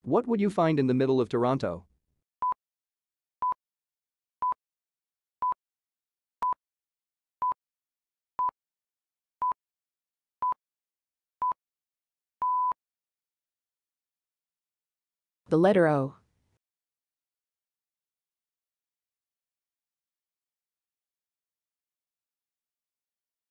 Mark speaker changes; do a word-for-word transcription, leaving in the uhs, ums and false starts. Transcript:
Speaker 1: What would you find in the middle of Toronto?
Speaker 2: The letter O.